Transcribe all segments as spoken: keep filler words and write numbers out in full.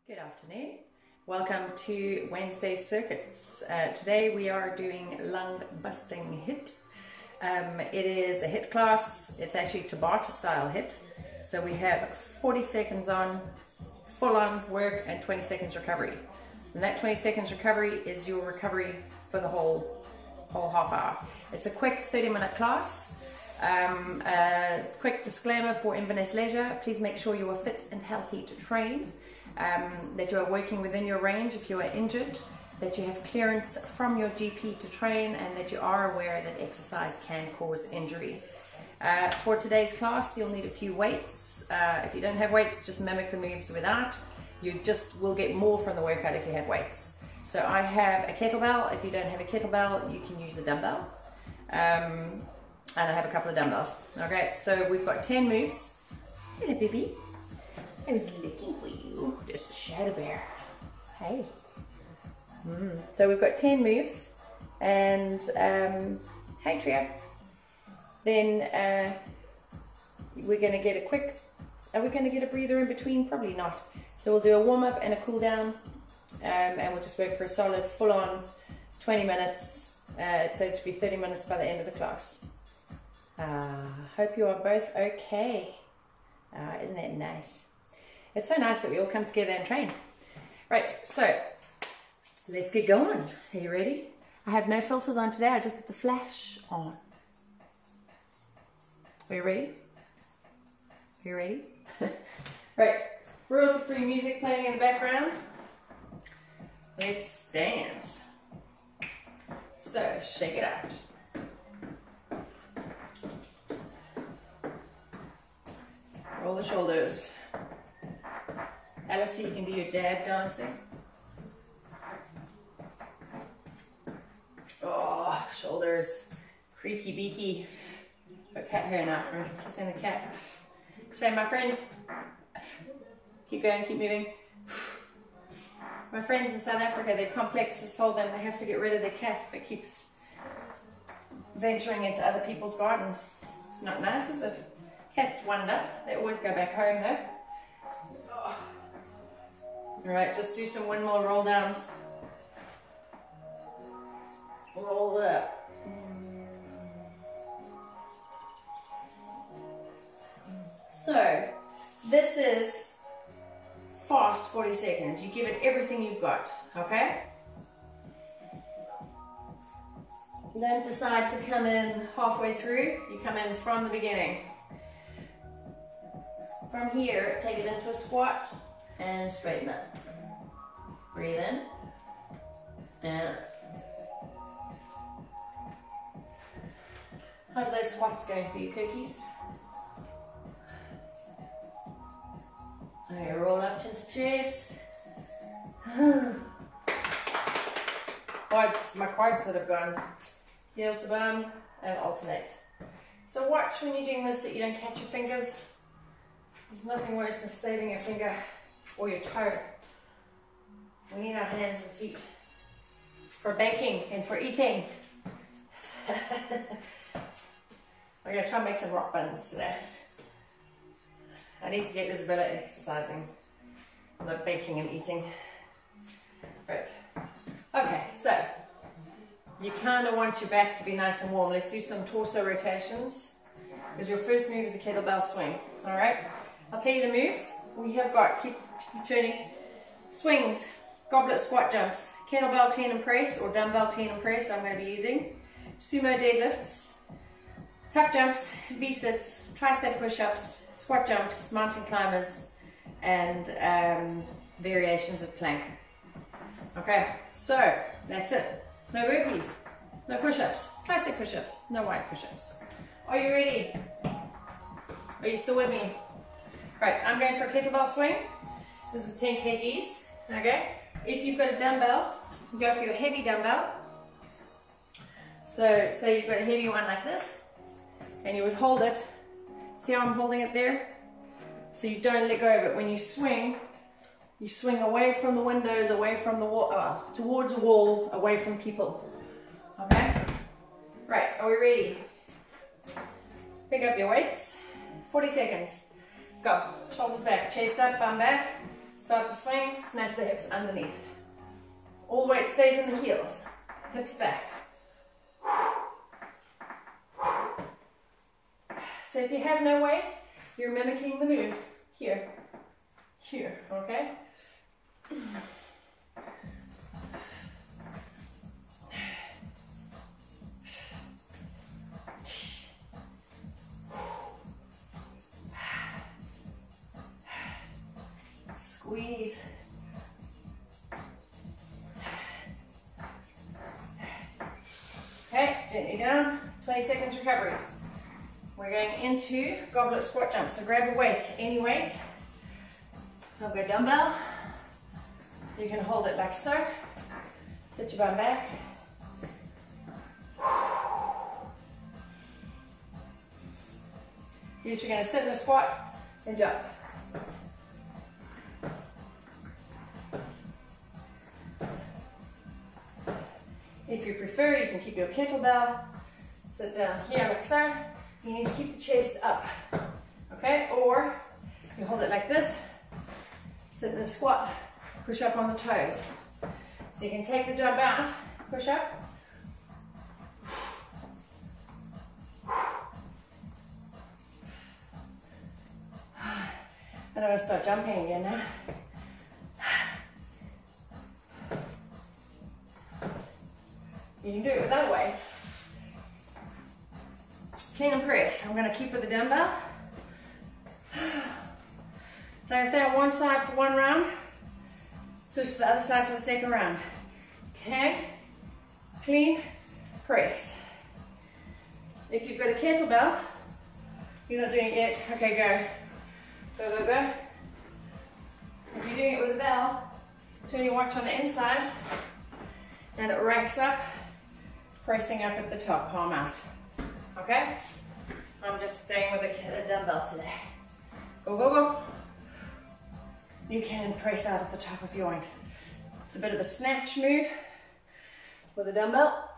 Good afternoon. Welcome to Wednesday Circuits. Uh, today we are doing lung busting hit. Um, it is a hit class. It's actually tabata style hit. So we have forty seconds on, full on work, and twenty seconds recovery. And that twenty seconds recovery is your recovery for the whole, whole half hour. It's a quick thirty minute class. Um, a quick disclaimer for Inverness Leisure: please make sure you are fit and healthy to train. Um, that you are working within your range if you are injured, that you have clearance from your G P to train, and that you are aware that exercise can cause injury. Uh, for today's class, you'll need a few weights. Uh, if you don't have weights, just mimic the moves without. You just will get more from the workout if you have weights. So I have a kettlebell. If you don't have a kettlebell, you can use a dumbbell. Um, and I have a couple of dumbbells. Okay, so we've got ten moves. Hello, baby. I was looking for you. Just a shadow bear. Hey. Mm. So we've got ten moves, and um, hey trio. Then uh, we're going to get a quick. Are we going to get a breather in between? Probably not. So we'll do a warm up and a cool down, um, and we'll just work for a solid, full on twenty minutes. Uh, so it should be thirty minutes by the end of the class. Uh, hope you are both okay. Uh, isn't that nice? It's so nice that we all come together and train. Right, so let's get going. Are you ready? I have no filters on today. I just put the flash on. Are you ready? Are you ready? Right, royalty-free music playing in the background. Let's dance. So, shake it out. Roll the shoulders. Alice, you can do your dad dancing. Oh, shoulders. Creaky beaky. Got cat hair now. I'm kissing the cat. So my friends, keep going, keep moving. My friends in South Africa, their complex has told them they have to get rid of their cat that keeps venturing into other people's gardens. Not nice, is it? Cats wonder. They always go back home though. Alright, just do some windmill roll downs. Roll it up. So, this is fast forty seconds. You give it everything you've got, okay? You don't decide to come in halfway through, you come in from the beginning. From here, take it into a squat and straighten up. Breathe in and up. How's those squats going for you, cookies? Okay, roll up into chest. Quads, my quads that have gone heel to bum and alternate. So watch when you're doing this that you don't catch your fingers. There's nothing worse than staving your finger or your toe. We need our hands and feet for baking and for eating. We're going to try and make some rock buns today. I need to get Isabella exercising, not baking and eating. Right. Okay, so you kind of want your back to be nice and warm. Let's do some torso rotations, because your first move is a kettlebell swing. All right. I'll tell you the moves. We have got, keep, keep turning, swings, goblet squat jumps, kettlebell clean and press, or dumbbell clean and press I'm going to be using, sumo deadlifts, tuck jumps, V-sits, tricep push-ups, squat jumps, mountain climbers, and um, variations of plank. Okay, so that's it. No burpees, no push-ups, tricep push-ups, no wide push-ups. Are you ready? Are you still with me? Right, I'm going for a kettlebell swing. This is ten kilograms, okay? If you've got a dumbbell, go for your heavy dumbbell. So, say you've got a heavy one like this, and you would hold it. See how I'm holding it there? So you don't let go of it. When you swing, you swing away from the windows, away from the wall, uh, towards a wall, away from people, okay? Right, are we ready? Pick up your weights, forty seconds. Go. Shoulders back, chest up, bum back. Start the swing, snap the hips underneath. All the weight stays in the heels, hips back. So if you have no weight, you're mimicking the move. Here, here, okay? Squeeze. Okay, gently down, twenty seconds recovery. We're going into goblet squat jump. So grab a weight, any weight. I'll go dumbbell. You can hold it like so. Sit your bum back. You're going to sit in a squat and jump. If you prefer, you can keep your kettlebell. Sit down here like so. You need to keep the chest up, okay? Or you hold it like this, sit in a squat, push up on the toes. So you can take the jump out, push up. And I'm going to start jumping again now. You can do it without weight. Clean and press. I'm going to keep with the dumbbell. So I'm going to stay on one side for one round. Switch to the other side for the second round. Okay. Clean, press. If you've got a kettlebell, you're not doing it yet. Okay, go. Go, go, go. If you're doing it with a bell, turn your watch on the inside and it racks up, pressing up at the top, palm out. Okay? I'm just staying with a, a dumbbell today. Go, go, go. You can press out at the top if you want. It's a bit of a snatch move with a dumbbell.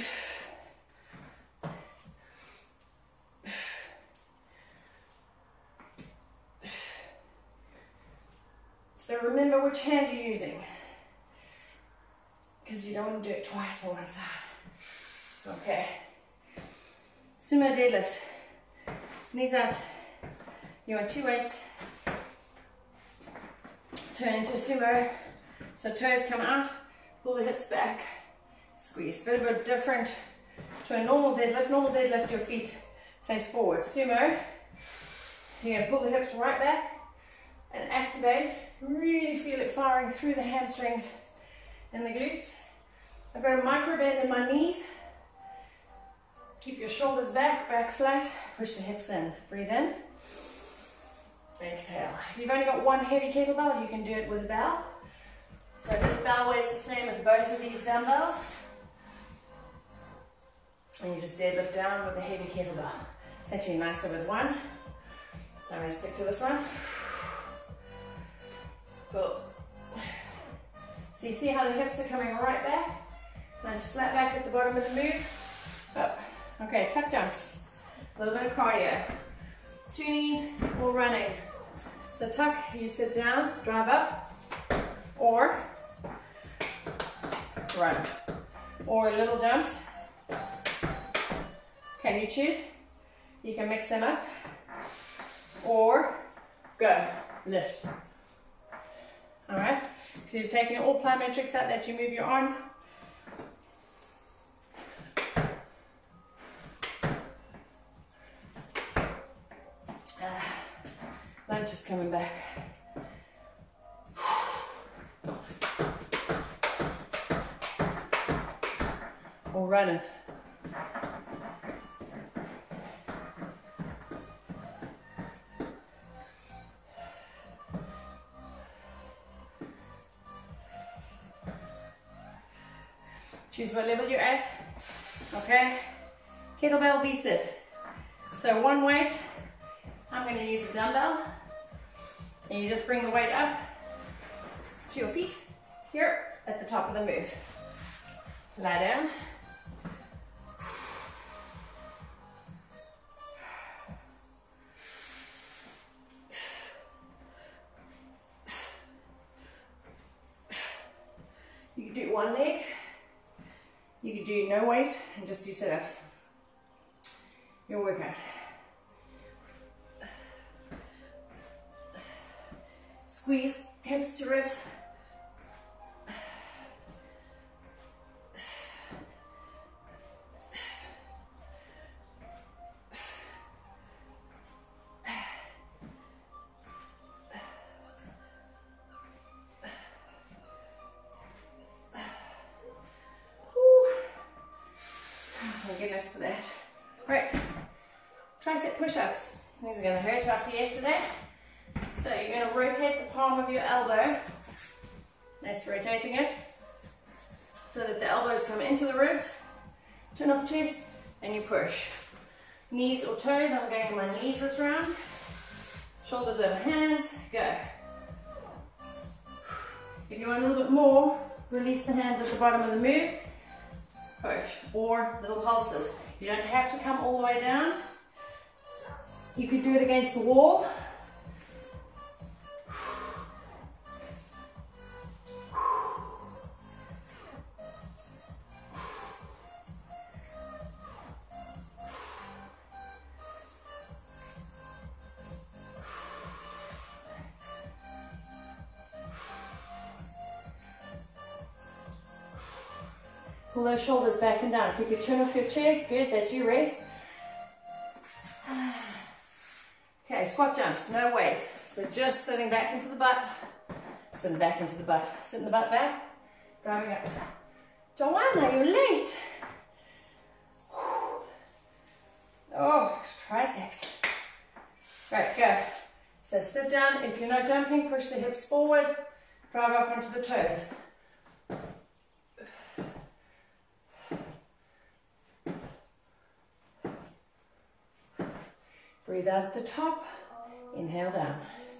So remember which hand you're using, because you don't want to do it twice on one side. Okay. Sumo deadlift. Knees out. You want two weights. Turn into sumo. So toes come out. Pull the hips back. Squeeze. Bit of a different to a normal deadlift. Normal deadlift, your feet face forward. Sumo. You're going to pull the hips right back and activate. Really feel it firing through the hamstrings and the glutes. I've got a micro bend in my knees. Keep your shoulders back, back flat. Push the hips in. Breathe in. Exhale. If you've only got one heavy kettlebell, you can do it with a bell. So this bell weighs the same as both of these dumbbells. And you just deadlift down with a heavy kettlebell. It's actually nicer with one. I'm going to stick to this one. Cool. So you see how the hips are coming right back? Nice flat back at the bottom of the move. Up. Okay, tuck jumps. A little bit of cardio. Two knees, or running. So tuck, you sit down, drive up, or run. Or little jumps. Can you choose? You can mix them up. Or go, lift. Alright, so you've taken all plyometrics out that you move your arm. Uh, lunge is coming back. Or run it. Choose what level you're at. Okay. Kettlebell V-sit. So one weight, I'm going to use a dumbbell. And you just bring the weight up to your feet here at the top of the move. Lie down. You do one leg. You can do no weight and just do sit-ups. Your workout. Squeeze hips to ribs. Goodness for that. Right, tricep push-ups. These are going to hurt after yesterday. So you're going to rotate the palm of your elbow. That's rotating it. So that the elbows come into the ribs. Turn off chest and you push. Knees or toes, I'm going for my knees this round. Shoulders over hands, go. If you want a little bit more, release the hands at the bottom of the move. Push, or little pulses. You don't have to come all the way down. You could do it against the wall. Pull those shoulders back and down. Keep your chin off your chest. Good, that's you, rest. Okay, squat jumps, no weight. So just sitting back into the butt. Sitting back into the butt. Sitting the butt back. Driving up. Joanna, you're late. Oh, triceps. Right, go. So sit down. If you're not jumping, push the hips forward. Drive up onto the toes. Breathe out at the top, inhale down.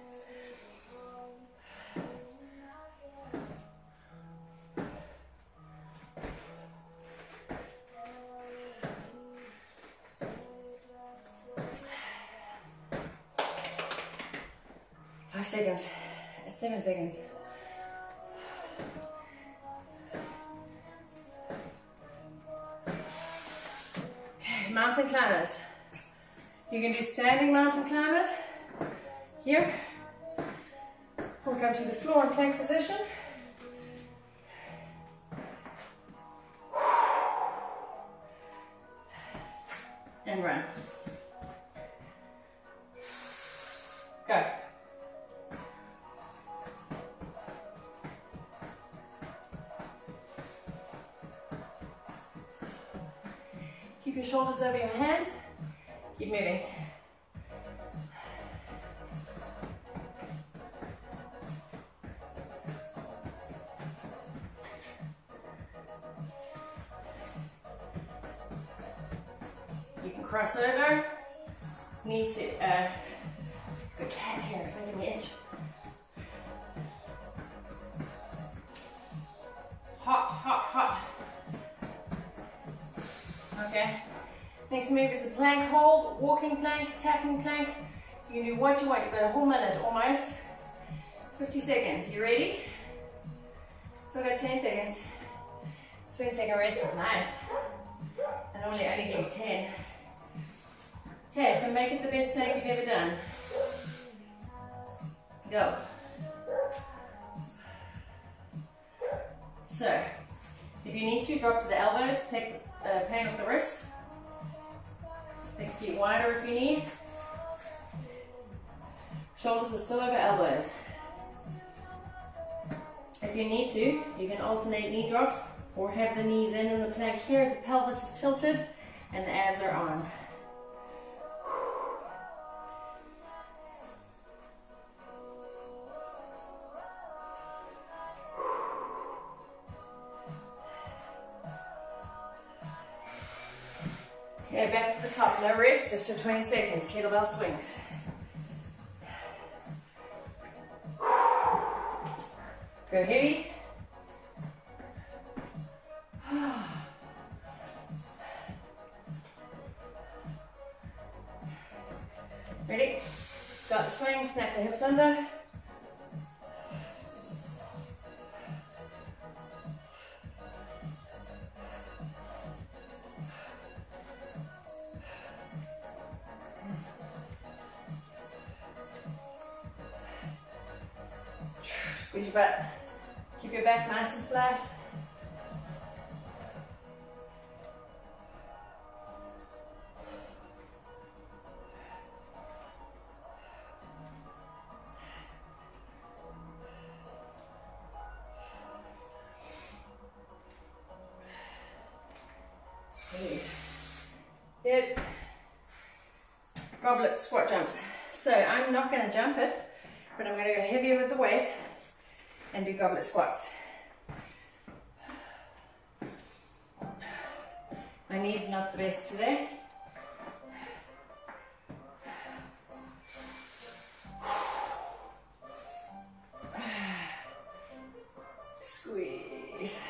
Five seconds, seven seconds. Okay, mountain climbers. You can do standing mountain climbers here, or come to the floor in plank position. And run. Go. Keep your shoulders over your hands. Keep moving. You can cross over. Need to, uh, good cat here, it's making me itch. Hot, hot, hot. Okay. Next move is a plank hold, walking plank, tapping plank. You can do what you want. You've got a whole minute almost. fifty seconds. You ready? So I've got ten seconds. twenty second rest is nice. I normally only give ten. Okay, so make it the best plank you've ever done. Go. So, if you need to, drop to the elbows, take the uh, pain off the wrists. Take your feet wider if you need. Shoulders are still over elbows. If you need to, you can alternate knee drops or have the knees in in the plank here. The pelvis is tilted and the abs are on. Okay, back to the top, no rest, just for twenty seconds, kettlebell swings. Go heavy. Ready? Start the swing, snap the hips under. Squeeze your butt. Keep your back nice and flat. Squeeze. Good. Goblet squat jumps. So I'm not going to jump it, but I'm going to go heavier with the weight and do goblet squats. My knee's not the best today. Squeeze.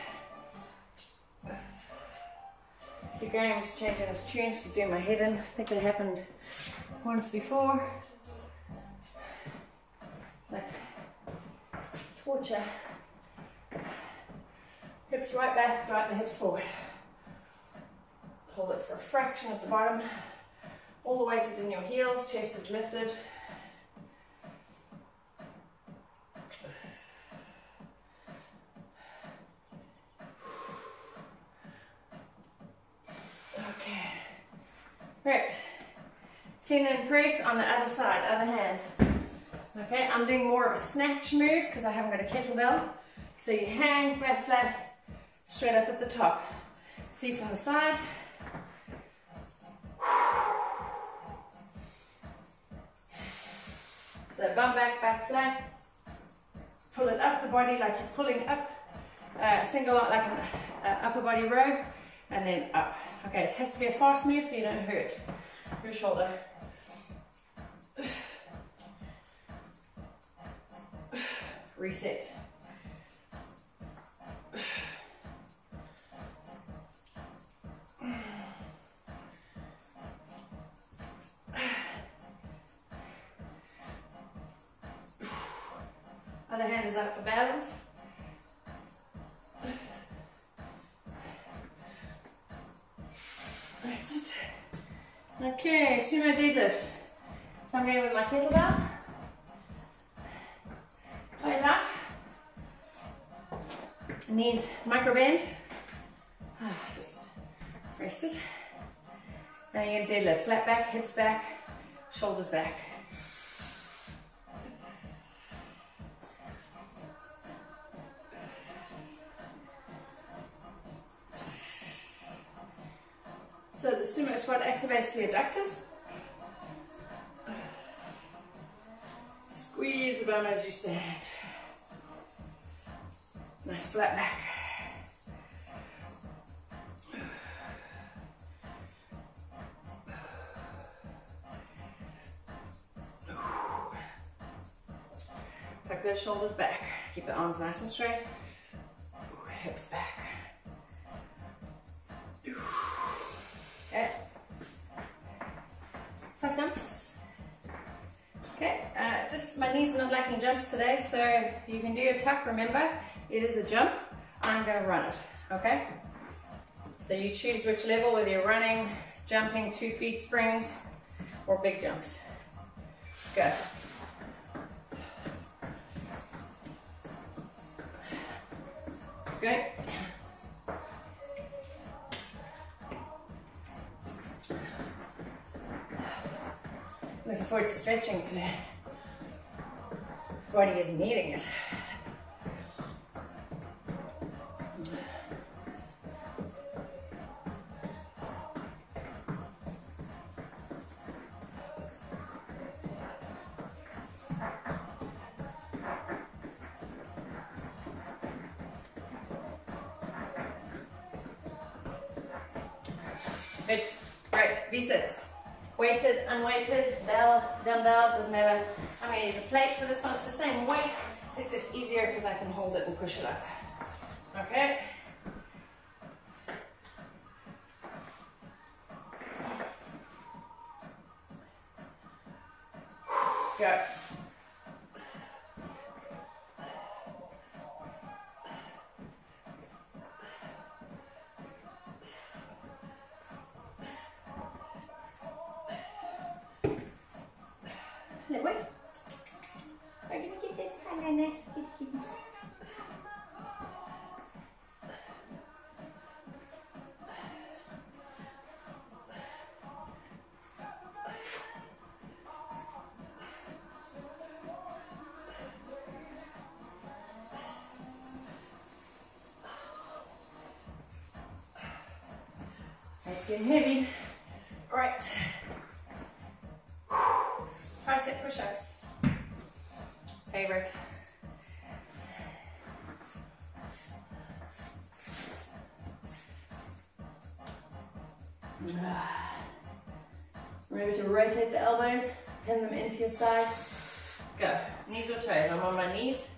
Keep going, I'm just changing this tune just to do my head in. I think it happened once before. It's like torture. Hips right back, drive the hips forward. Hold it for a fraction at the bottom. All the weight is in your heels, chest is lifted. Okay. Right. Tendon press on the other side, other hand. Okay, I'm doing more of a snatch move because I haven't got a kettlebell. So you hang back flat, straight up at the top. See from the side. So bum back, back flat. Pull it up the body like you're pulling up, uh, single out like an uh, upper body row, and then up. Okay, it has to be a fast move so you don't hurt your shoulder. Reset. Other hand is up for balance. That's it. Okay, sumo deadlift. So I'm going with my kettlebell. Close out. Knees micro bend. Oh, just rest it. Now you're going to deadlift. Flat back, hips back, shoulders back. So the sumo squat activates the adductors. Squeeze the bum as you stand. Nice flat back. Tuck those shoulders back. Keep the arms nice and straight. Hips back. Okay. Tuck jumps. Okay, uh, just my knees are not liking jumps today, so you can do a tuck. Remember, it is a jump. I'm going to run it. Okay. So you choose which level, whether you're running, jumping, two feet springs, or big jumps. Go. Good. Looking forward to stretching today. Body is needing it. Good. Right, V-sits. Weighted, unweighted, bell, dumbbell, doesn't matter. I'm going to use a plate for this one. It's the same weight. It's just easier because I can hold it and push it up. Okay. Go. Wait. Are you going to get this? getting heavy. Right. Tricep push-ups. Favorite. Remember to rotate the elbows, pin them into your sides. Go. Knees or toes. I'm on my knees.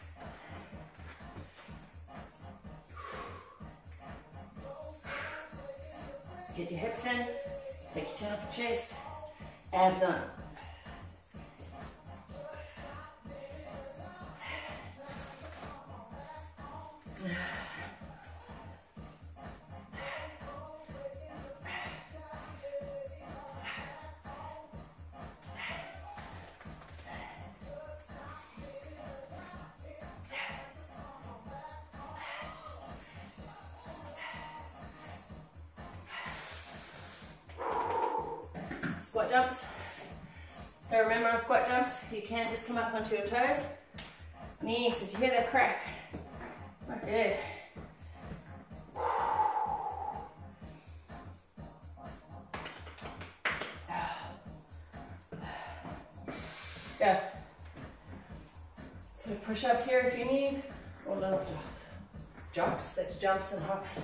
Get your hips in. Take your chin off your chest. Abs on. Squat jumps. So remember on squat jumps, you can't just come up onto your toes. Knees, did you hear that crack? Not good. Go. So push up here if you need, or little jumps. Jumps, that's jumps and hops.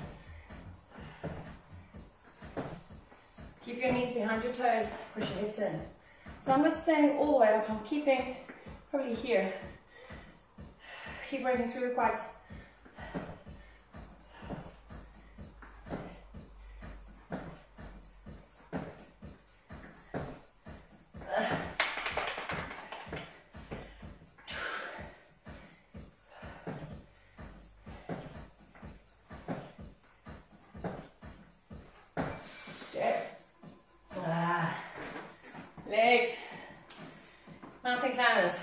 Keep your knees behind your toes, push your hips in. So I'm not standing all the way up, I'm keeping probably here. Keep working through the quads. Legs, mountain climbers.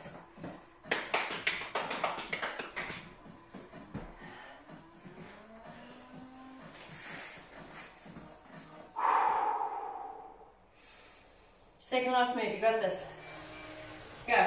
Second last move, you got this. Go.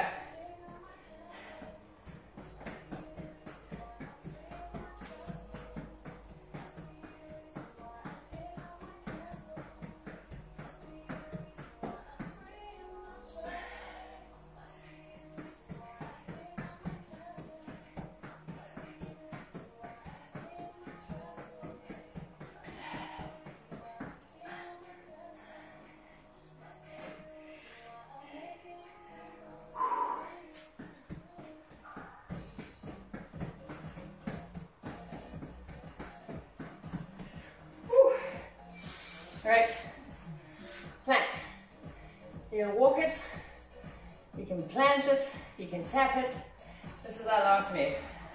Right, plank. You can walk it, you can planche it, you can tap it. This is our last move.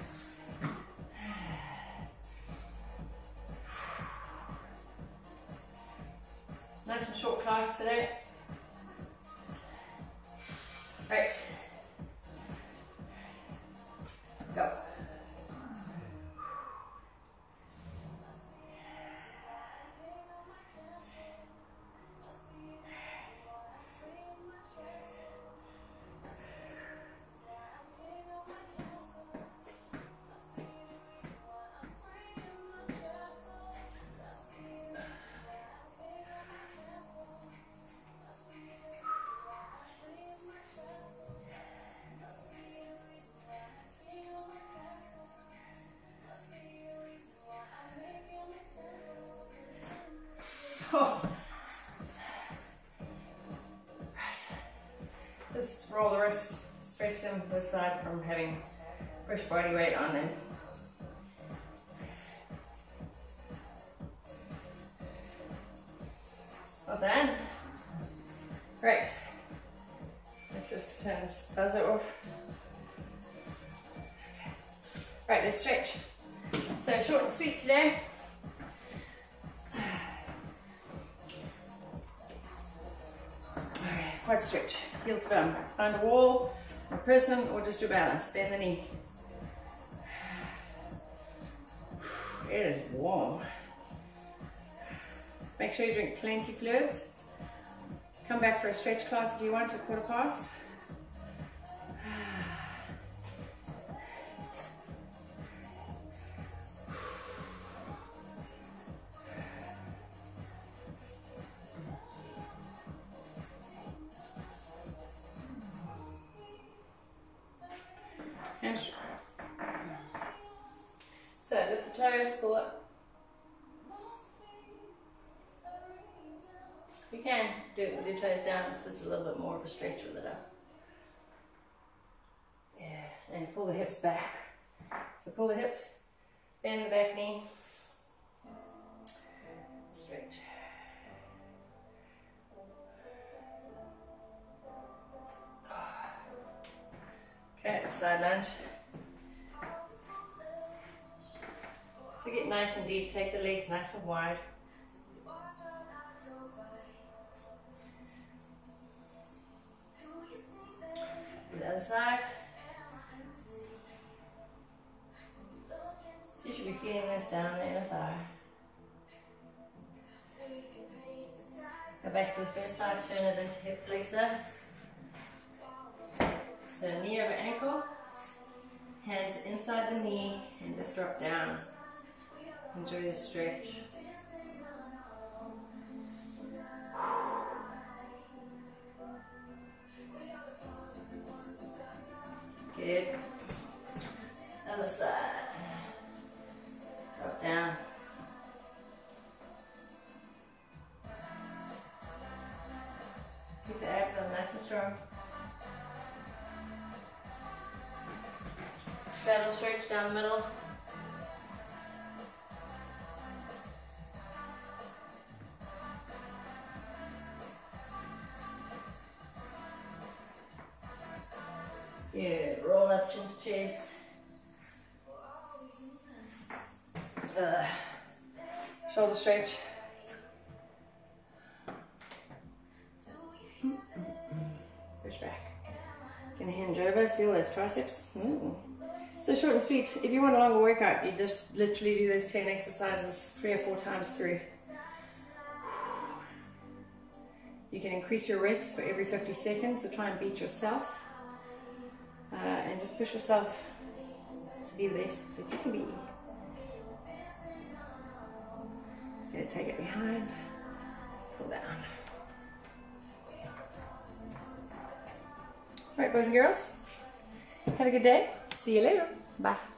Nice and short class today. Right, go. Oh. Right. Just roll the wrists, stretch them to the side from having fresh body weight on them. Well done. Right. Let's just turn this buzzer off. Right, let's stretch. So short and sweet today. Quad stretch, heel to bum. Find a wall, a person, or just your balance. Bend the knee. It is warm. Make sure you drink plenty of fluids. Come back for a stretch class if you want at quarter past. So lift the toes, pull up. You can do it with your toes down, it's just a little bit more of a stretch with it up. Yeah, and pull the hips back. So pull the hips, bend the back knee, stretch. Okay, side lunge. So get nice and deep, take the legs nice and wide. The other side. So you should be feeling this down the inner thigh. Go back to the first side, turn it into hip flexor. So knee over ankle, hands inside the knee and just drop down. Enjoy the stretch. Good. Other side. Drop down. Keep the abs up nice and strong. Straddle stretch down the middle. Yeah, roll up chin to chest. Uh, shoulder stretch. Push back. Gonna hinge over, feel those triceps. Mm. So short and sweet. If you want a longer workout, you just literally do those ten exercises three or four times through. You can increase your reps for every fifty seconds, so try and beat yourself. Uh, and just push yourself to be the best that you can be. Just gonna take it behind, pull down. Alright, boys and girls, have a good day. See you later. Bye.